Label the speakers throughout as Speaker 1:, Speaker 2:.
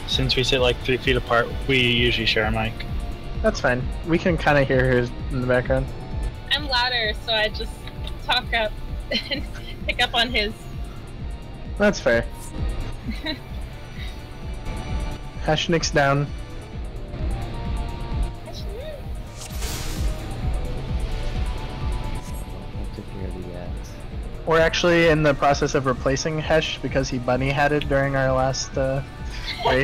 Speaker 1: Since we sit like 3 feet apart, we usually share a mic.
Speaker 2: That's fine. We can kind of hear her in the background.
Speaker 3: I'm louder, so I just talk up and pick up on his.
Speaker 2: That's fair. Hashnik's down. We're actually in the process of replacing Hesh because he bunny-hatted during our last raid.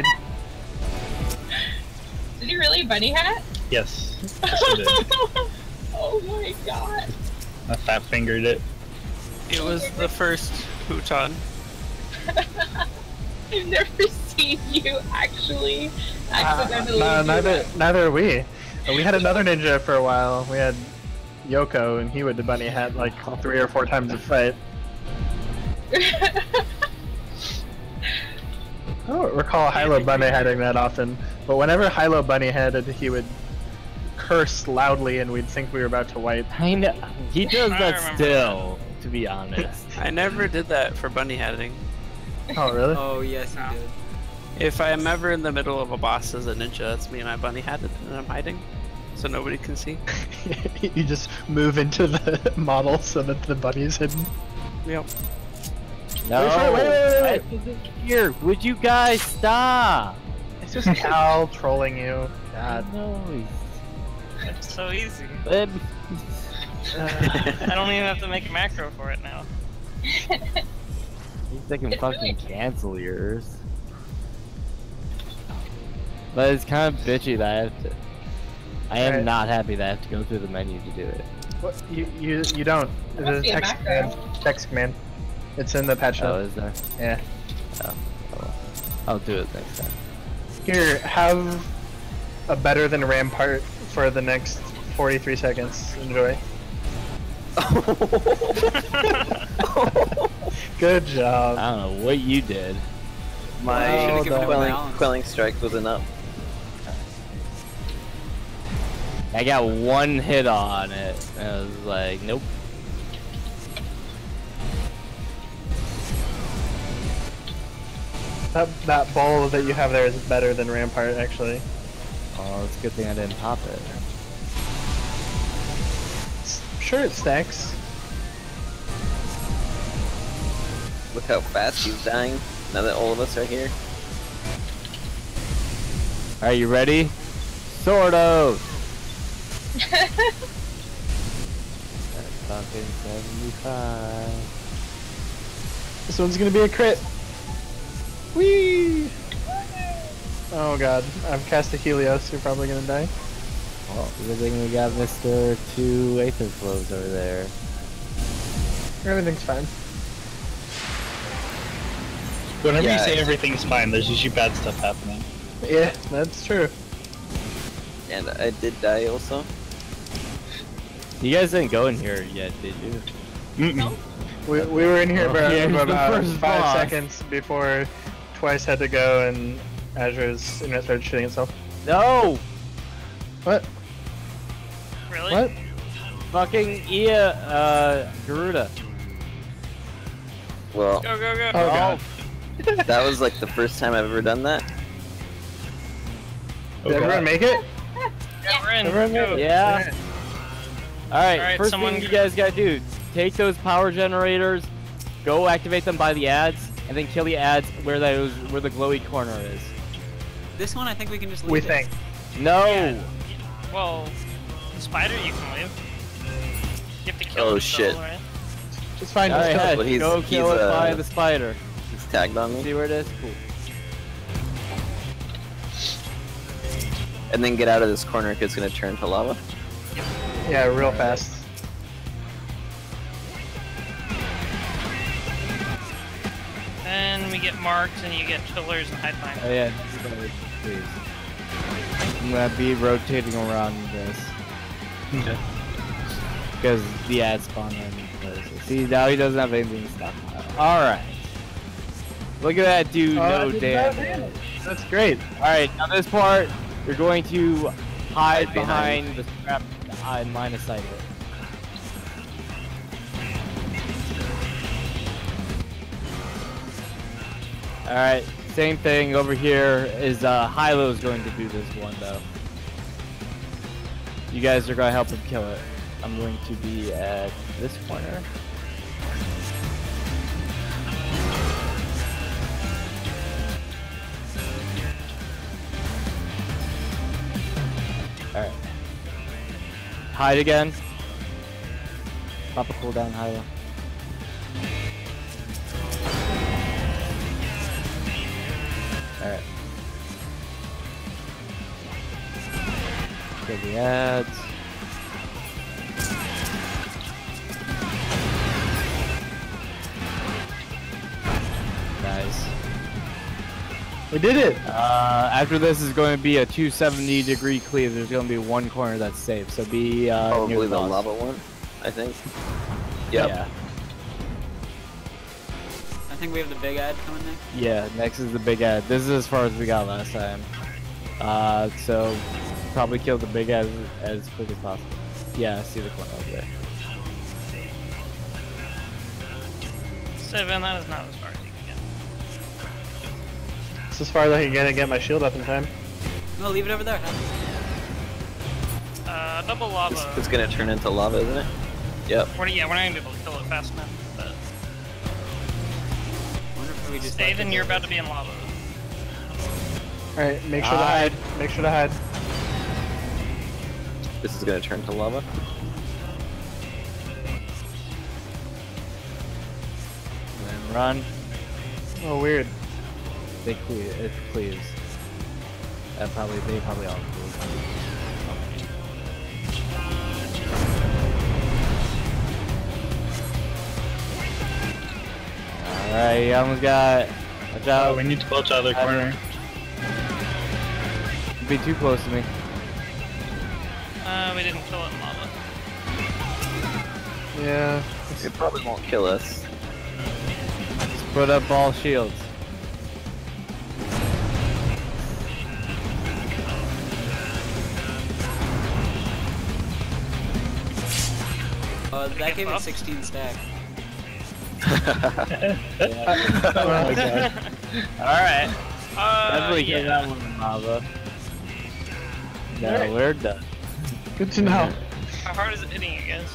Speaker 3: Did he really bunny hat?
Speaker 1: Yes. Yes, I did.
Speaker 3: Oh my god.
Speaker 1: I fat fingered it.
Speaker 4: It was the first futon.
Speaker 3: I've never seen you actually accidentally.
Speaker 2: Neither are we. We had another ninja for a while. We had Yoko, and he would bunny hat like 3 or 4 times a fight. I don't recall Hilo bunny hatting that often, but whenever Hilo bunny hatted, he would curse loudly, and we'd think we were about to wipe.
Speaker 5: I know he does that still. To be honest,
Speaker 4: I never did that for bunny hatting.
Speaker 2: Oh really?
Speaker 6: Oh yes, you did.
Speaker 4: If I am ever in the middle of a boss as a ninja, that's me and I bunny hatted, and I'm hiding, so nobody can see.
Speaker 2: You just move into the model so that the bunny's hidden.
Speaker 4: Yep.
Speaker 5: no.
Speaker 2: Wait.
Speaker 5: Here, would you guys stop?
Speaker 2: It's just Cal trolling you. God.
Speaker 5: No.
Speaker 7: It's so easy.
Speaker 5: Let me-
Speaker 7: I don't even have to make a macro for it now.
Speaker 5: They can fucking cancel yours. But it's kind of bitchy that I have to. I am
Speaker 2: Right.
Speaker 5: not happy that I have to go through the menu to do it.
Speaker 2: What? You don't.
Speaker 3: Must
Speaker 2: It's
Speaker 3: be
Speaker 2: a
Speaker 3: a
Speaker 2: text
Speaker 3: macro.
Speaker 2: command. Text command. It's in the patch
Speaker 5: Oh,
Speaker 2: note.
Speaker 5: is there?
Speaker 2: Yeah.
Speaker 5: Oh, well. I'll do it next time.
Speaker 2: Here, have a better than Rampart for the next 43 seconds. Enjoy. Good job.
Speaker 5: I don't know what you did.
Speaker 6: Well,
Speaker 8: My
Speaker 6: should've given him
Speaker 8: quelling,
Speaker 6: balance.
Speaker 8: quelling strike was enough.
Speaker 5: I got one hit on it, and I was like, nope.
Speaker 2: That ball that you have there is better than Rampart, actually.
Speaker 5: Oh, it's a good thing I didn't pop it.
Speaker 2: Sure, it stacks.
Speaker 8: Look how fast he's dying, now that all of us are here.
Speaker 5: Are you ready? Sort of. Fucking 75.
Speaker 2: This one's gonna be a crit. Whee! Oh god, I've cast a Helios, you're probably gonna die.
Speaker 5: Well, good thing we got Mr. 2 Aether Flows over there.
Speaker 2: Everything's fine.
Speaker 1: Whenever you
Speaker 8: Yeah,
Speaker 1: say
Speaker 8: it's-
Speaker 1: everything's fine, there's usually bad stuff happening.
Speaker 2: Yeah, that's true.
Speaker 8: And I did die also.
Speaker 5: You guys didn't go in here yet, did you?
Speaker 1: Mm-mm.
Speaker 2: We were in here
Speaker 5: Oh,
Speaker 2: for
Speaker 5: here's the
Speaker 2: about
Speaker 5: first
Speaker 2: 5
Speaker 5: boss.
Speaker 2: seconds before Twice had to go and Azure's internet started shitting itself.
Speaker 5: No!
Speaker 2: What?
Speaker 7: Really?
Speaker 2: What?
Speaker 5: Fucking Garuda.
Speaker 8: Well,
Speaker 7: Go, go, go.
Speaker 2: Oh god.
Speaker 8: that was like the first time I've ever done that.
Speaker 1: Oh,
Speaker 2: Did everyone
Speaker 1: God.
Speaker 2: make it?
Speaker 7: Yeah, we're in.
Speaker 2: Everyone
Speaker 7: Go.
Speaker 2: made it.
Speaker 5: Yeah. Alright,
Speaker 7: Alright,
Speaker 5: first
Speaker 7: someone
Speaker 5: thing you
Speaker 7: go-
Speaker 5: guys gotta do, take those power generators, go activate them by the ads, and then kill the ads where the glowy corner is.
Speaker 6: This one, I think we can just leave.
Speaker 2: We
Speaker 6: it.
Speaker 2: think.
Speaker 5: No!
Speaker 7: Yeah. Well, the spider you can leave. You have to kill
Speaker 8: Oh,
Speaker 7: him
Speaker 8: shit.
Speaker 7: still, right?
Speaker 2: It's fine, just
Speaker 5: Alright,
Speaker 2: kill it.
Speaker 5: head,
Speaker 8: Well, he's-
Speaker 5: go kill
Speaker 8: he's,
Speaker 5: it by the spider.
Speaker 8: He's tagged on
Speaker 5: See
Speaker 8: me.
Speaker 5: where it is? Cool.
Speaker 8: And then get out of this corner because it's gonna turn to lava.
Speaker 2: Yeah, real fast.
Speaker 7: Then we get marks and you get pillars and hide behind.
Speaker 5: Oh yeah, please. I'm gonna be rotating around this.
Speaker 1: Okay.
Speaker 5: Because the ad spawn in places. See, now he doesn't have anything to stop him. Alright. Look at that dude, no damage.
Speaker 2: That's great.
Speaker 5: Alright, now this part, you're going to hide
Speaker 8: Hide
Speaker 5: behind
Speaker 8: behind.
Speaker 5: the strap in line of sight of it. Alright, Same thing over here is Hylo's going to do this one though. You guys are gonna help him kill it. I'm going to be at this corner. Alright. Hide again. Pop a cooldown, Hylo. Alright. Get the ads. Nice.
Speaker 2: We did it!
Speaker 5: After this is going to be a 270-degree cleave. There's going to be one corner that's safe. So be near
Speaker 8: Probably the
Speaker 5: boss.
Speaker 8: lava one, I think. Yep.
Speaker 5: Yeah.
Speaker 6: I think we have the big ad coming next.
Speaker 5: Yeah, next is the big ad. This is as far as we got last time. So probably kill the big ad as quick as possible. Yeah, I see the corner over there.
Speaker 7: 7, that is not as far as you can
Speaker 2: It's as far as I can get my shield up in time.
Speaker 6: No, leave it over there.
Speaker 7: get. Double lava.
Speaker 8: It's gonna turn into lava, isn't it? Yep.
Speaker 7: Yeah, we're not gonna be able to kill it fast enough. But
Speaker 6: Wonder if we just
Speaker 7: Staven, you're about to be in lava.
Speaker 2: Alright, make sure to hide. Make sure to hide.
Speaker 8: This is gonna turn to lava.
Speaker 5: And then run.
Speaker 2: Oh, weird.
Speaker 5: They cleave. It cleaves. They probably all cleave. Alright, you almost got. Watch out.
Speaker 1: Oh, we need to go to the other corner.
Speaker 5: Don't be too close to me.
Speaker 7: We didn't kill it in lava.
Speaker 2: Yeah.
Speaker 8: It probably won't kill us.
Speaker 5: Just put up all shields.
Speaker 6: That gave it 16 stack.
Speaker 5: Oh my god.
Speaker 7: Alright.
Speaker 5: Definitely kill
Speaker 7: Yeah.
Speaker 5: that one in lava. No,
Speaker 2: Alright.
Speaker 5: we're done.
Speaker 2: Good to know.
Speaker 7: How hard is it hitting you guys?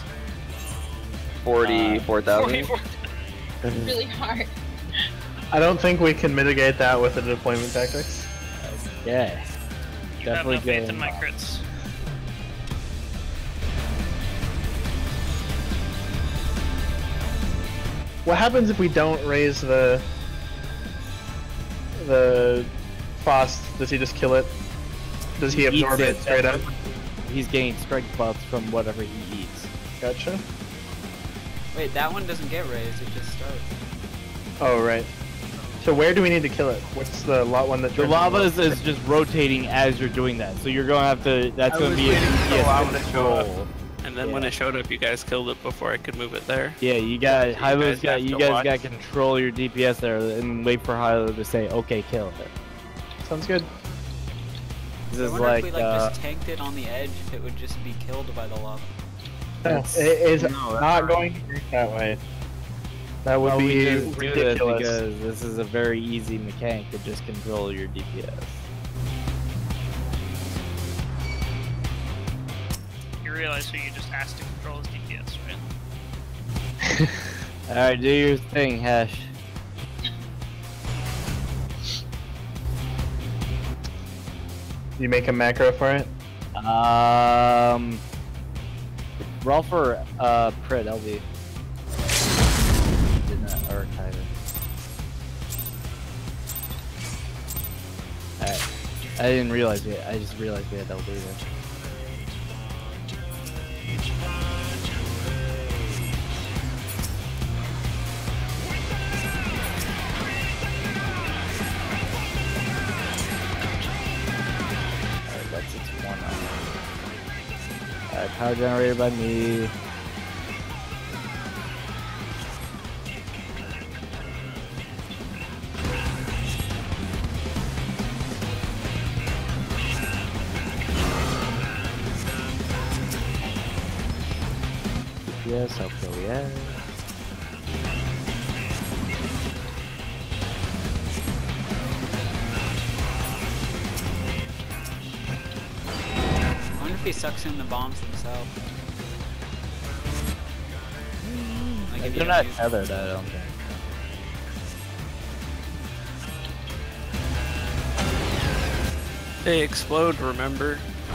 Speaker 8: 44,000.
Speaker 7: 44.
Speaker 3: Really hard.
Speaker 2: I don't think we can mitigate that with the deployment tactics.
Speaker 5: Yeah.
Speaker 7: I have
Speaker 5: Definitely
Speaker 7: no faith
Speaker 5: go
Speaker 7: in my crits.
Speaker 2: What happens if we don't raise the Faust? Does he just kill it? Does he
Speaker 5: He
Speaker 2: absorb
Speaker 5: eats
Speaker 2: it straight up?
Speaker 5: He's getting strength buffs from whatever he eats.
Speaker 2: Gotcha.
Speaker 6: Wait, that one doesn't get raised, it just starts.
Speaker 2: Oh, right. So where do we need to kill it? What's the one that
Speaker 5: The
Speaker 2: turns
Speaker 5: lava
Speaker 2: into
Speaker 5: is just rotating as you're doing that, so you're gonna have to. That's gonna be a DPS control.
Speaker 4: And then when it showed up, you guys killed it before I could move it there.
Speaker 5: Yeah, you got Hylo's got
Speaker 4: have
Speaker 5: you
Speaker 4: to
Speaker 5: guys
Speaker 4: watch.
Speaker 5: got to control your DPS there and wait for Hylo to say okay, kill it.
Speaker 2: Sounds good.
Speaker 5: This
Speaker 6: I
Speaker 5: is
Speaker 6: wonder
Speaker 5: like
Speaker 6: if we just tanked it on the edge, if it would just be killed by the lava.
Speaker 2: No,
Speaker 5: That's-
Speaker 2: it is
Speaker 5: no, that's
Speaker 2: not going to work that way. That would
Speaker 5: well,
Speaker 2: be
Speaker 5: we just do this
Speaker 2: ridiculous.
Speaker 5: because this is a very easy mechanic to just control your DPS.
Speaker 7: You realize who you just asked to control his DPS, right?
Speaker 5: Alright, do your thing, Hash.
Speaker 2: You make a macro for it?
Speaker 5: Roll for Prit LV. Did not archive it. Alright. I didn't realize it. I just realized we had LV there. Alright, that's its one up. Alright, power generator by me. Yes, I'll kill yes.
Speaker 6: if he sucks in the bombs himself? Like if you
Speaker 5: They're
Speaker 6: don't
Speaker 5: not
Speaker 6: use-
Speaker 5: tethered, I don't think.
Speaker 4: They explode, remember?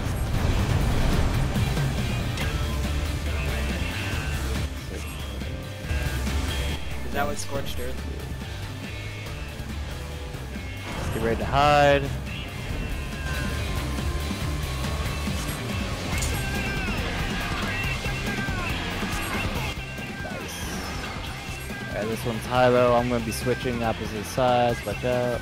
Speaker 6: Is that what Scorched Earth?
Speaker 5: Get ready to hide. Nice. Alright, this one's high-low. I'm gonna be switching opposite sides. Watch out.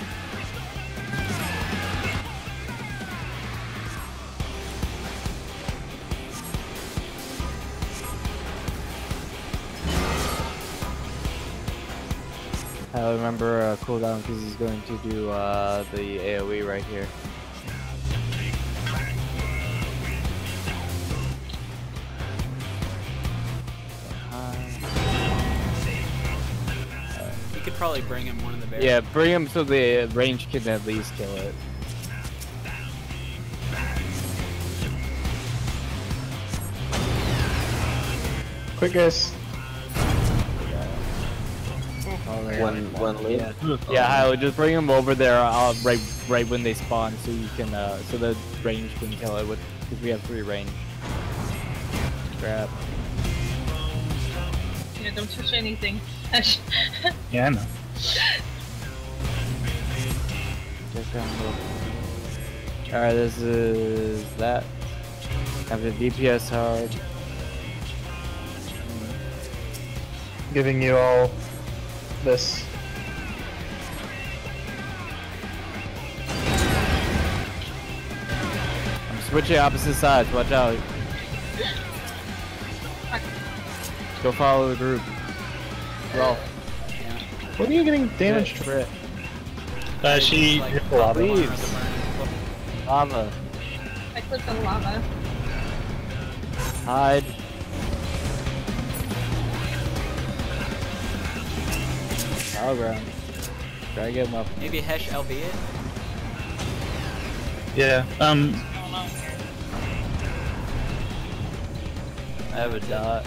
Speaker 5: I remember cooldown because he's going to do the AoE right here.
Speaker 6: You could probably bring him one of the bears.
Speaker 5: Yeah, bring him so the range can at least kill it.
Speaker 2: Quick, guys.
Speaker 8: One lead.
Speaker 5: Yeah, Hilo, just bring him over there right when they spawn, so you can so the range can kill it with because we have 3 range. Grab.
Speaker 3: Yeah, don't touch anything.
Speaker 1: Yeah, I know.
Speaker 5: Alright, this is that. Have the DPS hard.
Speaker 2: Giving you all this.
Speaker 5: I'm switching opposite sides, watch out. Go follow the group. Roll.
Speaker 2: What are you getting damaged for?
Speaker 1: She
Speaker 6: Like,
Speaker 1: hit the lava.
Speaker 5: Leaves. Lava.
Speaker 3: I clicked on lava.
Speaker 5: Hide. Power ground. Try to get him up.
Speaker 6: Maybe Hesh LB it?
Speaker 1: Yeah.
Speaker 5: I have a dot.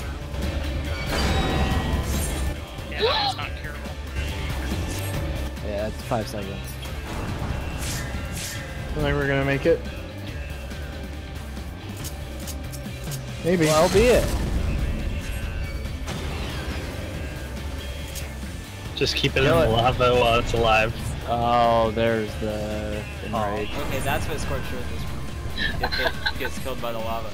Speaker 7: Yeah, that's not curable.
Speaker 5: Yeah, it's 5 seconds.
Speaker 2: I think we're gonna make it. Maybe.
Speaker 5: Well, be it.
Speaker 1: Just keep it in
Speaker 5: Kill
Speaker 1: the
Speaker 5: it.
Speaker 1: lava while it's alive.
Speaker 5: Oh, there's the enrage.
Speaker 6: Okay, that's what Scorched Earth is from. If it gets killed by the lava.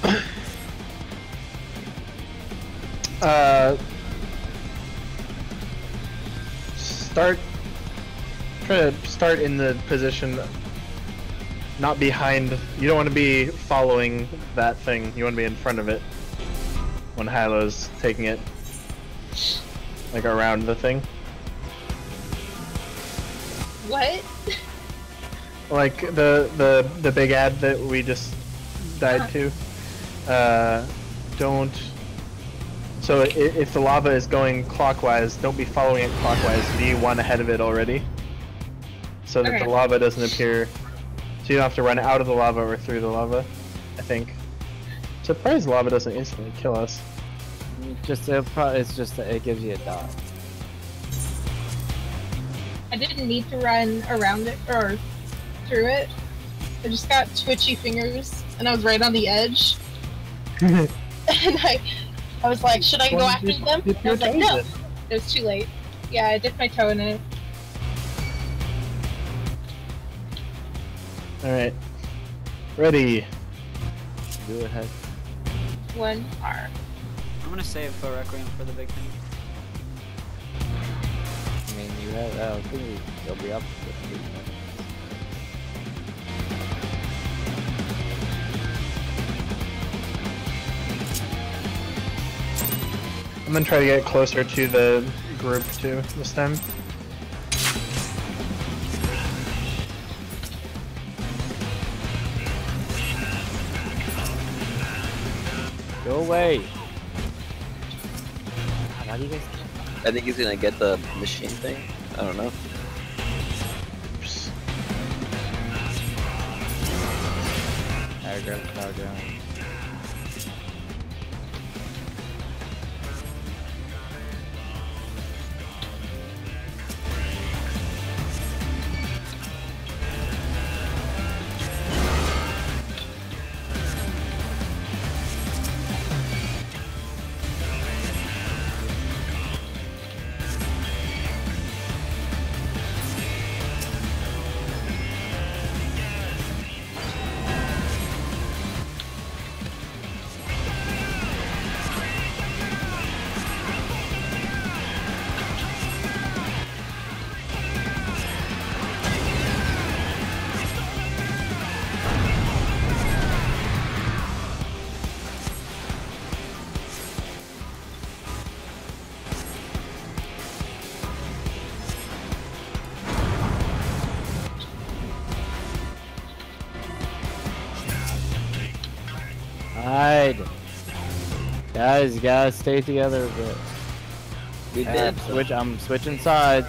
Speaker 2: Try to start in the position, not behind. You don't want to be following that thing. You want to be in front of it when Hilo's taking it, like around the thing.
Speaker 3: What?
Speaker 2: Like the big ad that we just died to. Don't. So if the lava is going clockwise, don't be following it clockwise. Be one ahead of it already, so that
Speaker 3: Okay.
Speaker 2: the lava doesn't appear. So you don't have to run out of the lava or through the lava. I think. Surprised lava doesn't instantly kill us.
Speaker 5: It's just that it gives you a dot.
Speaker 3: I didn't need to run around it or through it. I just got twitchy fingers and I was right on the edge. And I was like, should I go
Speaker 2: Well,
Speaker 3: after
Speaker 2: just
Speaker 3: them?
Speaker 2: dip
Speaker 3: I
Speaker 2: your
Speaker 3: was like,
Speaker 2: toes
Speaker 3: no.
Speaker 2: in.
Speaker 3: It was too late. Yeah, I dipped my toe in it.
Speaker 2: All right, ready.
Speaker 5: Do it, head.
Speaker 3: 1 R.
Speaker 6: I'm gonna save for Requiem for the big thing.
Speaker 5: I mean, you have. I think you'll be up. For 3 minutes.
Speaker 2: I'm gonna try to get closer to the group too this time.
Speaker 5: Go away. How do you guys?
Speaker 8: I think he's gonna get the machine thing. I don't know.
Speaker 5: Alright, grab the power down. Hide. Guys, you gotta stay together a bit.
Speaker 8: We did.
Speaker 5: I'm switching sides.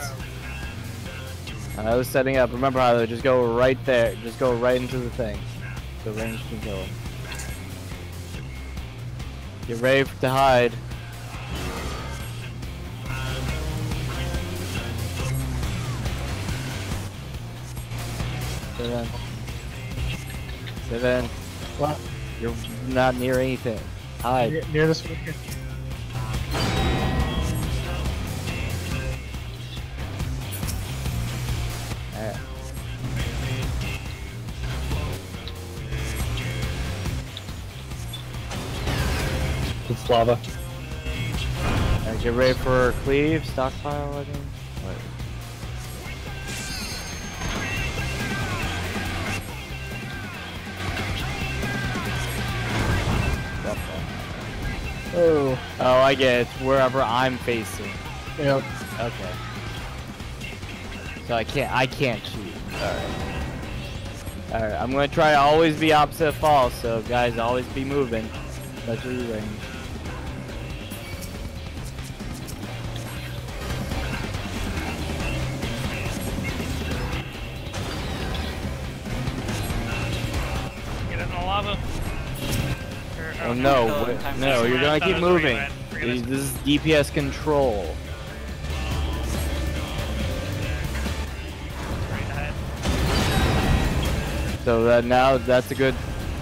Speaker 5: I was setting up. Remember how just go right there. Just go right into the thing. The range can kill him. Get ready to hide. Sit in. Sit in.
Speaker 2: What?
Speaker 5: You're not near anything. Hide.
Speaker 2: Near this one here.
Speaker 5: Alright.
Speaker 1: It's lava.
Speaker 5: Alright, get ready for cleave, stockpile, I think. What?
Speaker 2: Oh.
Speaker 5: Oh, I get it. It's wherever I'm facing.
Speaker 2: Yep.
Speaker 5: Okay. So I can't cheat. Alright. Alright, I'm gonna try to always be opposite fall, so guys, always be moving. Especially range.
Speaker 7: Get in the lava.
Speaker 5: Oh no, no, you're gonna
Speaker 7: I thought
Speaker 5: keep
Speaker 7: it was where you
Speaker 5: moving.
Speaker 7: went. We're gonna-
Speaker 5: This is DPS control.
Speaker 7: Right ahead.
Speaker 5: So that now that's a good.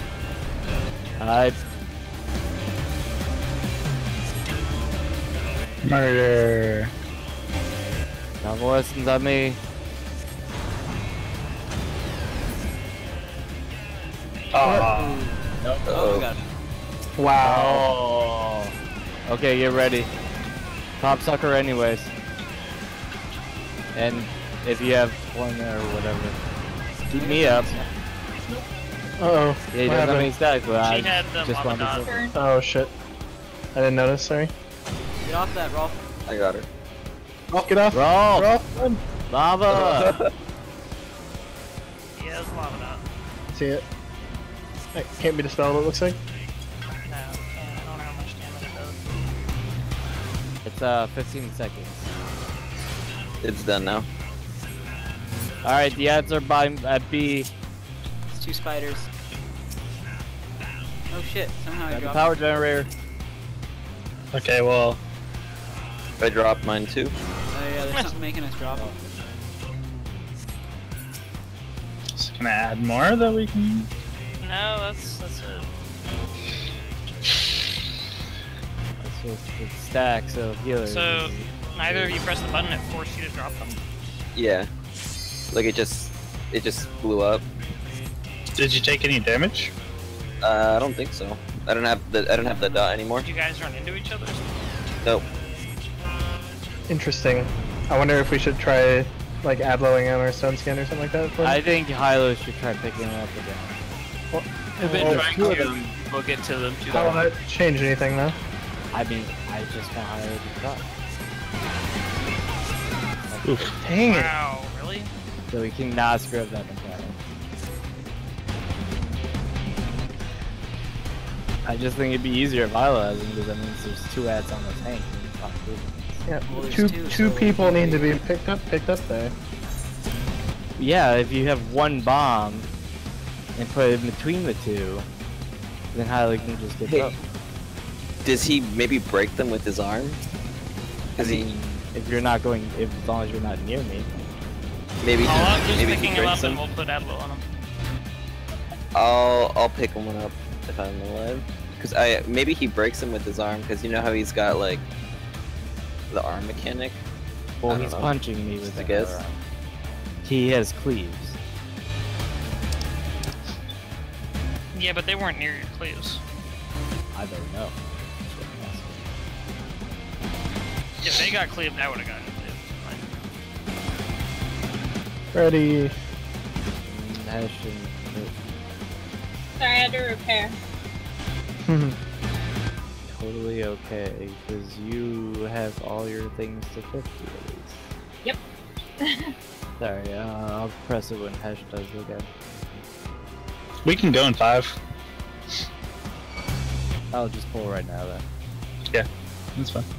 Speaker 1: Murder.
Speaker 5: Novel lessons on me.
Speaker 1: Oh.
Speaker 6: Oh my god.
Speaker 2: Wow.
Speaker 5: Oh. Okay, get ready. Top sucker anyways. And if you have one or whatever, keep me up.
Speaker 2: Uh-oh.
Speaker 5: Yeah, he
Speaker 2: What
Speaker 5: doesn't have any
Speaker 2: happened?
Speaker 5: stacks, but I
Speaker 7: She had the
Speaker 5: just
Speaker 7: lava
Speaker 5: wanted
Speaker 7: dot.
Speaker 5: to.
Speaker 2: Oh shit. I didn't notice, sorry.
Speaker 6: Get off that, Rolf.
Speaker 8: I got her.
Speaker 2: Rolf, get off.
Speaker 5: Roll!
Speaker 2: Rolf, run.
Speaker 5: Lava!
Speaker 7: Yeah, it's lava dot.
Speaker 2: See it. It can't be dispelled, it looks like.
Speaker 7: No, I don't know how much damage it does.
Speaker 5: It's 15 seconds.
Speaker 8: It's done now.
Speaker 5: Alright, the ads are by at B.
Speaker 6: It's 2 spiders. Oh shit, somehow I
Speaker 5: Got the
Speaker 6: dropped
Speaker 5: power generator.
Speaker 1: Okay, well,
Speaker 8: I dropped mine too.
Speaker 6: Oh yeah, there's something making us drop.
Speaker 1: just gonna add more that we can.
Speaker 7: No, that's it.
Speaker 5: It's just it's stacks of healers.
Speaker 7: So neither of you press the button, it forced you to drop them.
Speaker 8: Yeah. Like it just blew up.
Speaker 1: Did you take any damage?
Speaker 8: I don't think so. I don't have the dot anymore.
Speaker 7: Did you guys run into each other?
Speaker 8: Nope.
Speaker 2: Interesting. I wonder if we should try, like, ad-blowing on our stone skin or something like that. For
Speaker 5: I think Hylo should try picking it up again.
Speaker 7: I've been
Speaker 2: Oh,
Speaker 7: trying
Speaker 2: two of
Speaker 7: to.
Speaker 2: them.
Speaker 7: We'll get to them too.
Speaker 2: How will that change anything, though?
Speaker 5: I mean, I just want Hylo to drop.
Speaker 2: Dang it.
Speaker 7: Wow, really?
Speaker 5: So we can not screw up that entirely. I just think it'd be easier if Hylo has them because that means there's 2 ads on the tank. And it's not good.
Speaker 2: Yeah,
Speaker 6: Well, there's
Speaker 2: two
Speaker 6: two, so
Speaker 2: people
Speaker 6: we-
Speaker 2: need to be picked up there.
Speaker 5: Yeah, if you have one bomb and put it in between the two, Then Hyla can just get
Speaker 8: Hey.
Speaker 5: up.
Speaker 8: Does he maybe break them with his arm?
Speaker 5: I
Speaker 8: Is he
Speaker 5: mean, if you're not going, if as long as you're not near me.
Speaker 8: maybe
Speaker 7: I'll have
Speaker 8: he,
Speaker 7: who's
Speaker 8: maybe
Speaker 7: picking
Speaker 8: he
Speaker 7: him
Speaker 8: breaks
Speaker 7: up and
Speaker 8: them?
Speaker 7: we'll put Adlo on him.
Speaker 8: I'll pick one up if I'm alive. Cause maybe he breaks him with his arm. Cause you know how he's got like the arm mechanic.
Speaker 5: Well,
Speaker 8: I don't
Speaker 5: he's
Speaker 8: know.
Speaker 5: punching me with
Speaker 8: I
Speaker 5: the
Speaker 8: guess.
Speaker 5: arm. He has cleaves.
Speaker 7: Yeah, but they weren't near your cleaves.
Speaker 5: I don't know. That's what I'm asking.
Speaker 7: If they got cleaved, I would have gotten cleaved.
Speaker 2: Ready.
Speaker 5: Hesh and
Speaker 3: Sorry, I had to repair.
Speaker 5: totally okay, because you have all your things to 50 at least.
Speaker 3: Yep.
Speaker 5: Sorry, I'll press it when Hesh does it again.
Speaker 1: We can go in 5.
Speaker 5: I'll just pull right now then.
Speaker 1: Yeah, that's fine.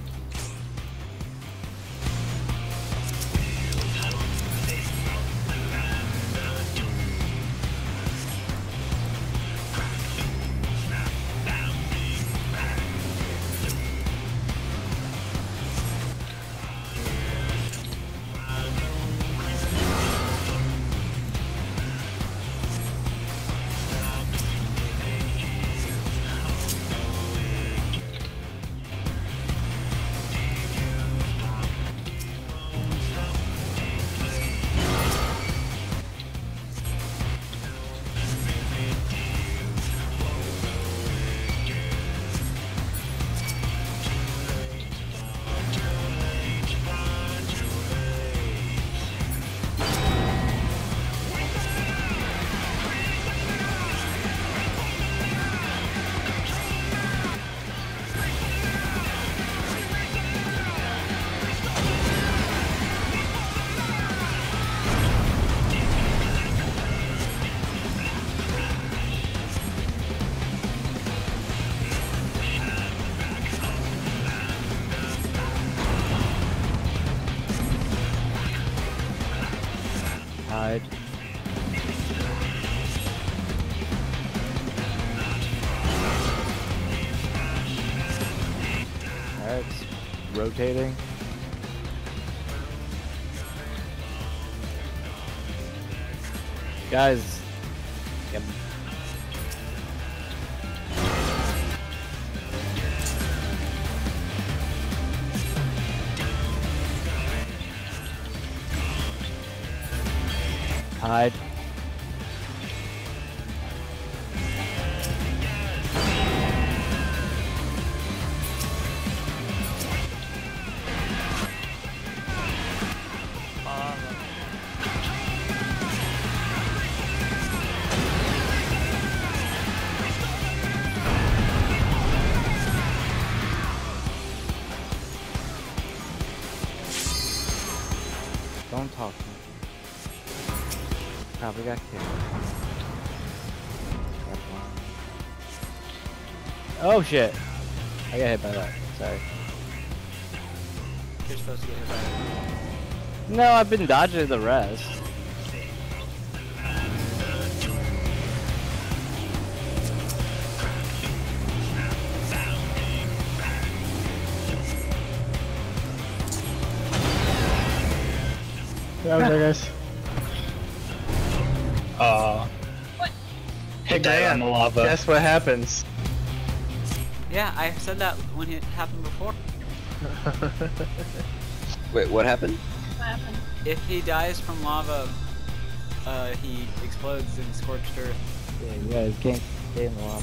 Speaker 5: Hide. Alright, it's rotating. Guys, yep. Hide. Don't talk to me. Probably got killed. Oh shit! I got hit by that. Sorry.
Speaker 6: You're supposed to get hit by it.
Speaker 5: No, I've been dodging the rest.
Speaker 2: Get out of there, guys.
Speaker 1: He died on the lava.
Speaker 2: Guess what happens?
Speaker 6: Yeah, I said that when it happened before.
Speaker 8: Wait, what happened?
Speaker 3: What happened?
Speaker 6: If he dies from lava, he explodes in scorched earth.
Speaker 5: Yeah, you guys can't stay in the lava.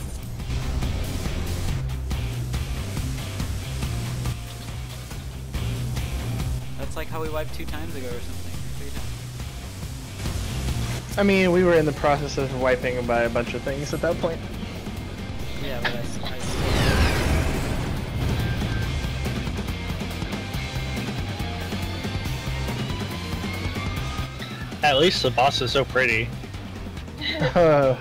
Speaker 6: That's like how we wiped 2 times ago or something. Or 3 times.
Speaker 2: I mean, we were in the process of wiping by a bunch of things at that point.
Speaker 6: Yeah, but I still...
Speaker 1: At least the boss is so pretty.
Speaker 3: Ugh.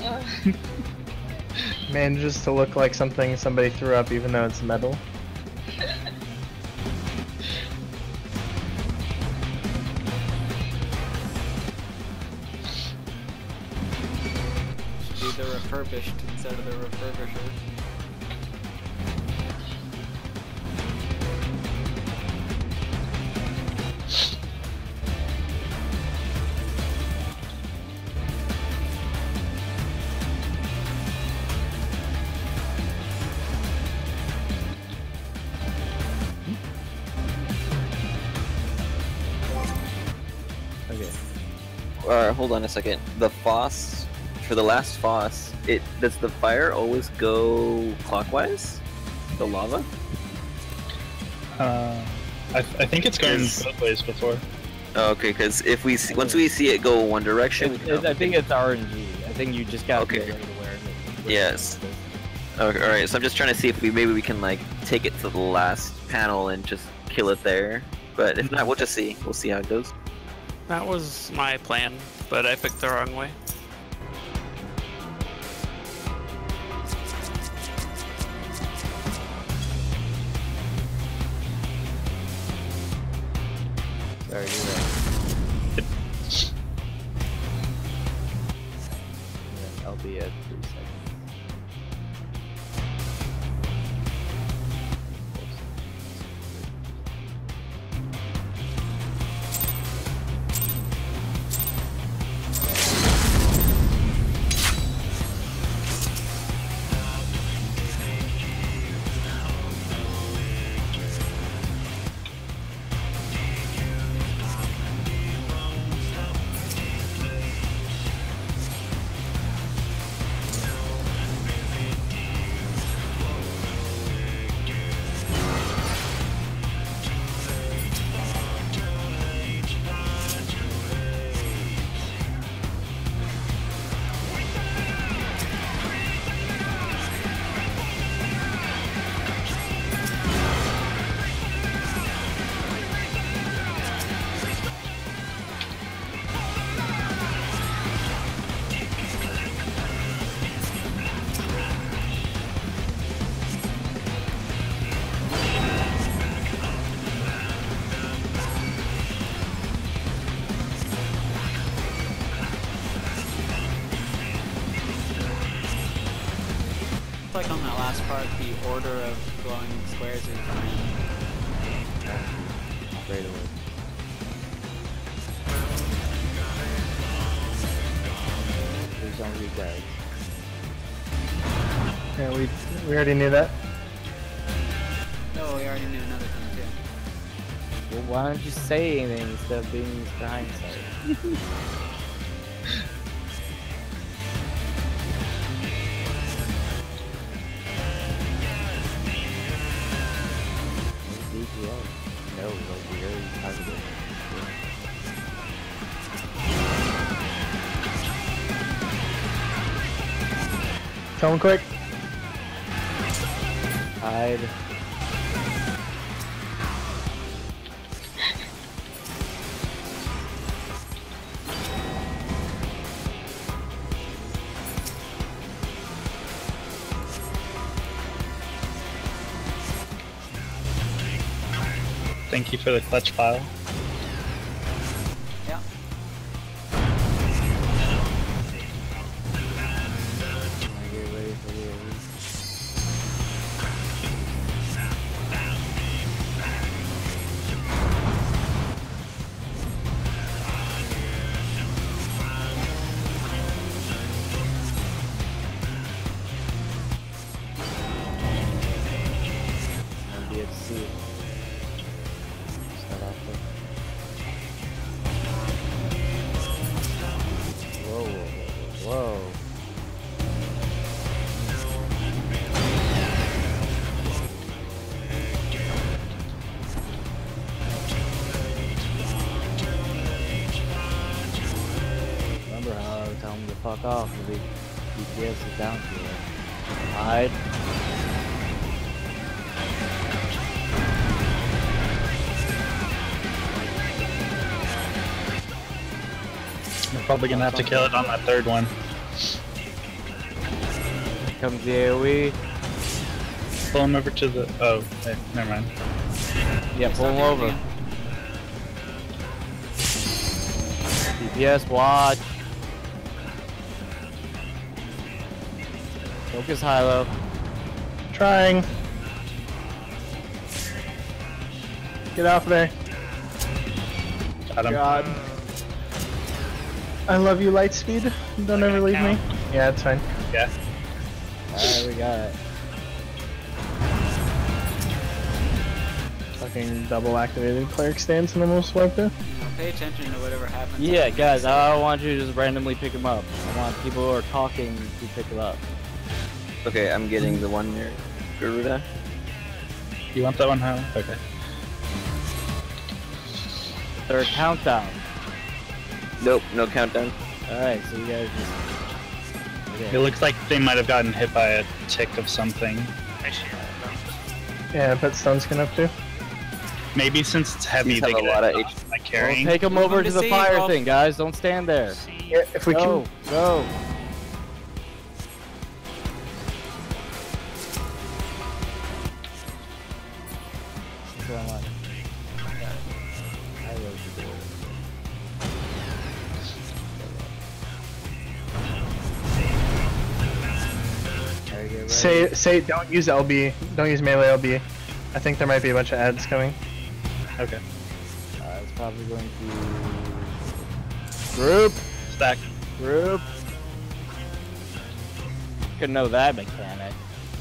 Speaker 2: Manages to look like something somebody threw up even though it's metal.
Speaker 6: Dude, the refurbished instead of the refurbisher.
Speaker 5: Okay.
Speaker 8: Alright, hold on a second. The foss, for the last foss, does the fire always go clockwise? The lava?
Speaker 1: I think it's going both ways before.
Speaker 8: Oh, okay, because if we once we see it go one direction,
Speaker 5: I think it's RNG. I think you just got to
Speaker 8: Okay.
Speaker 5: be right aware of it.
Speaker 8: Yes. Okay, alright, so I'm just trying to see if maybe we can like take it to the last panel and just kill it there. But if not, we'll just see. We'll see how it goes.
Speaker 4: That was my plan, but I picked the wrong way.
Speaker 5: Sorry, you're right. Yeah, I'll be at 3 seconds.
Speaker 6: Like on that last part, the order of glowing squares is fine.
Speaker 5: Right away. There's only guys.
Speaker 2: Yeah, we already knew that.
Speaker 6: Oh, we already knew another thing too.
Speaker 5: Well, why don't you say anything instead of being Mr. Hindsight? No, like we already talked about it.
Speaker 2: Tell him quick.
Speaker 5: Hide.
Speaker 1: Thank you for the clutch pile.
Speaker 6: Yeah.
Speaker 5: Get ready for the elite. I'll be able to see it. Start off there. Whoa, whoa, whoa, whoa. Remember how I was telling him to fuck off when the GPS is down to it. Hide.
Speaker 1: We're probably gonna have to kill it on that third one.
Speaker 5: Comes the AoE.
Speaker 1: Pull him over to the. Oh, hey, never mind.
Speaker 5: Yeah, pull him over. DPS, watch. Focus Hilo.
Speaker 2: Trying. Get off there.
Speaker 1: Got him.
Speaker 2: God. I love you, Lightspeed. Don't ever leave me. Yeah, it's fine.
Speaker 1: Yeah.
Speaker 5: Alright, we got it.
Speaker 2: Fucking double activated cleric stance and almost wiped it.
Speaker 6: Pay attention to whatever happens.
Speaker 5: Yeah, guys, I don't want you to just randomly pick him up. I want people who are talking to pick him up.
Speaker 8: Okay, I'm getting the one near Garuda.
Speaker 1: You want that one, Hal? Okay.
Speaker 5: Third countdown.
Speaker 8: Nope, no countdown.
Speaker 5: Alright, so you guys just...
Speaker 1: It looks like they might have gotten hit by a tick of something.
Speaker 2: Yeah, but stone's can up too.
Speaker 1: Maybe since it's heavy,
Speaker 8: These
Speaker 1: they
Speaker 8: have a
Speaker 1: get
Speaker 8: lot of
Speaker 1: it
Speaker 8: HP.
Speaker 1: by
Speaker 5: Well,
Speaker 1: carrying.
Speaker 5: take him
Speaker 6: We're
Speaker 5: over
Speaker 6: going
Speaker 5: to
Speaker 6: to
Speaker 5: the
Speaker 6: see
Speaker 5: fire
Speaker 6: all-
Speaker 5: thing, guys. Don't stand there.
Speaker 2: Yeah, if we
Speaker 5: Go, go. That's what I want. I love the door. Alright, get ready.
Speaker 2: say, don't use LB. Don't use melee LB. I think there might be a bunch of ads coming.
Speaker 1: Okay.
Speaker 5: It's probably going to... Group!
Speaker 1: Stack.
Speaker 5: Group! Could know that mechanic.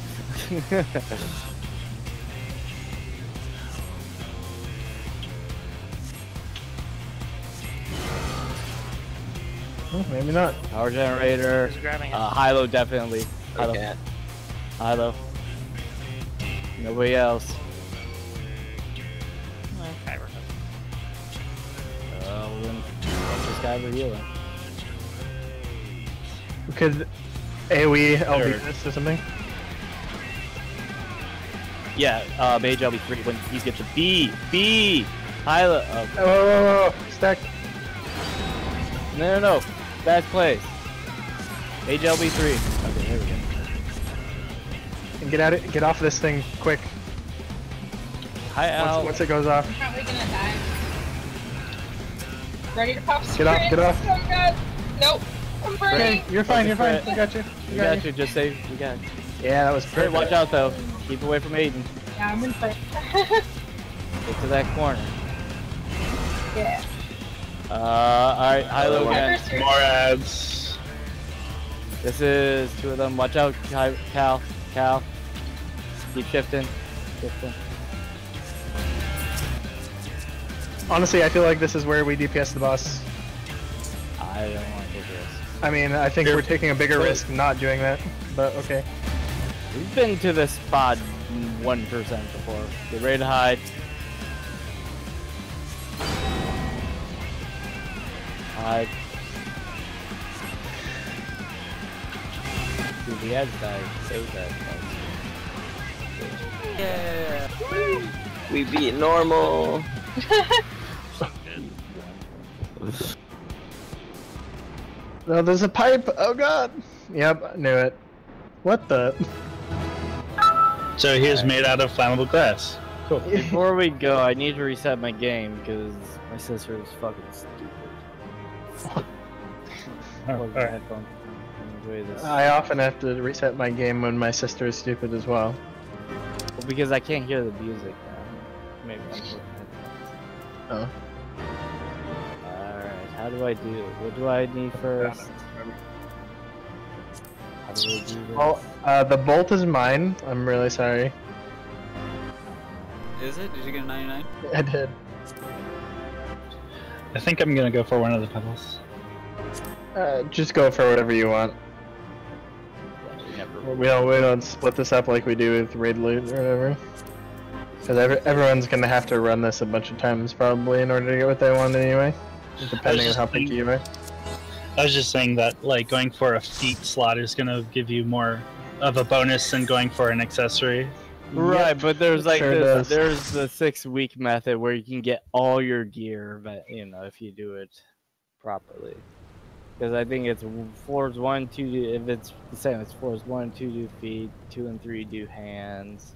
Speaker 2: Oh, maybe not.
Speaker 5: Power generator.
Speaker 7: Who's grabbing it?
Speaker 5: Hilo definitely. Hilo.
Speaker 8: Okay.
Speaker 5: Hilo. Nobody else.
Speaker 7: Okay, we're good.
Speaker 5: We're gonna let this guy reveal it.
Speaker 2: Could AoE LB
Speaker 1: Sure.
Speaker 2: this or something?
Speaker 5: Yeah, Mage LB3 when you get the B. Hilo.
Speaker 2: Oh, stack.
Speaker 5: No. Bad place. Mage LB3. Okay, here we go.
Speaker 2: And get off this thing quick.
Speaker 5: Hi, Al.
Speaker 2: Once it goes off.
Speaker 3: I'm probably gonna die. Ready to pop
Speaker 2: Get off,
Speaker 3: sprint?
Speaker 2: get off.
Speaker 3: Oh god. Nope. I'm burning.
Speaker 2: Okay, you're fine, you're fine.
Speaker 5: Focus
Speaker 2: I got you.
Speaker 5: We got you. Just save. We got you.
Speaker 2: Yeah, that was
Speaker 5: Great,
Speaker 2: perfect.
Speaker 5: watch out though. Keep away from Aiden.
Speaker 3: Yeah, I'm in front.
Speaker 5: Get to that corner.
Speaker 3: Yeah.
Speaker 5: Alright, Hilo again.
Speaker 3: Anniversary.
Speaker 1: More ads.
Speaker 5: This is two of them. Watch out, Cal. Keep shifting.
Speaker 2: Honestly, I feel like this is where we DPS the boss.
Speaker 5: I don't want to take this.
Speaker 2: I mean, I think
Speaker 1: Here.
Speaker 2: we're taking a bigger risk not doing that, but okay.
Speaker 5: We've been to this spot 1% before. Get ready to hide. Hide. Dude, the edge died. Save that.
Speaker 6: Yeah.
Speaker 8: We beat normal.
Speaker 2: No, there's a pipe. Oh god. Yep, knew it. What the?
Speaker 1: So he is made out of flammable glass. Cool.
Speaker 5: Before we go, I need to reset my game because my sister is fucking stupid.
Speaker 1: Oh,
Speaker 5: Plug the
Speaker 1: alright.
Speaker 5: headphones in. Enjoy this.
Speaker 2: I often have to reset my game when my sister is stupid as well.
Speaker 5: Well, because I can't hear the music now. Maybe I'm putting headphones.
Speaker 2: Oh.
Speaker 5: Alright, how do I do it? What do I need first? How do I do this?
Speaker 2: Well, the bolt is mine. I'm really sorry.
Speaker 6: Is it? Did you get a 99?
Speaker 2: I did.
Speaker 1: I think I'm gonna go for one of the pedals.
Speaker 2: Just go for whatever you want.
Speaker 5: Never.
Speaker 2: We don't split this up like we do with raid loot or whatever. Because everyone's gonna have to run this a bunch of times probably in order to get what they want anyway. Depending on
Speaker 1: just
Speaker 2: how picky
Speaker 1: thinking-
Speaker 2: you are.
Speaker 1: I was just saying that, like, going for a feat slot is gonna give you more of a bonus than going for an accessory.
Speaker 5: Right, but there's like
Speaker 2: sure
Speaker 5: this,
Speaker 2: does.
Speaker 5: there's the 6-week method where you can get all your gear, but you know, if you do it properly. Because I think it's floors 1, 2, if it's the same, it's floors 1 and 2 do feet, 2 and 3 do hands,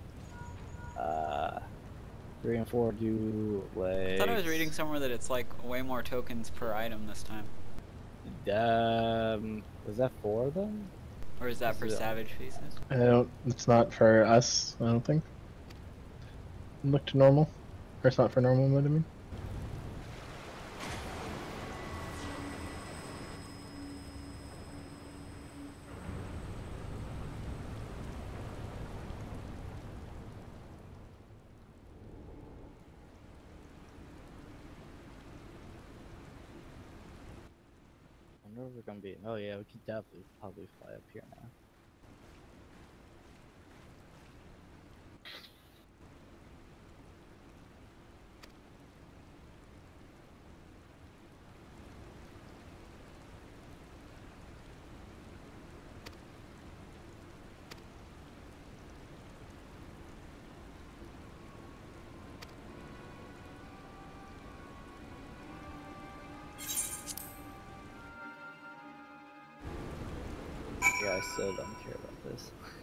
Speaker 5: 3 and 4 do legs.
Speaker 6: I thought I was reading somewhere that it's like way more tokens per item this time.
Speaker 5: Was that 4 of them?
Speaker 6: Or is that for
Speaker 5: Yeah.
Speaker 6: Savage Faces?
Speaker 2: I don't. It's not for us. I don't think. Look to normal. Or it's not for normal mode. I mean.
Speaker 5: I wonder if we're gonna be. Oh yeah, we could definitely probably fly up here now. Yeah, I still don't care about this.